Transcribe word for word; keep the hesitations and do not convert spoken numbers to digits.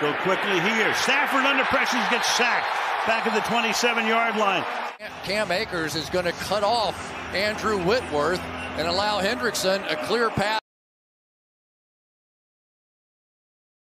Go quickly here. Stafford under pressure gets sacked back at the twenty-seven yard line. Cam Akers is going to cut off Andrew Whitworth and allow Hendrickson a clear path.